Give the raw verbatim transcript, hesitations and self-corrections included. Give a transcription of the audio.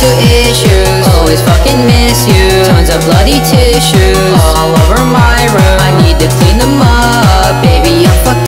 issues. Always fucking miss you. Tons of bloody tissues all over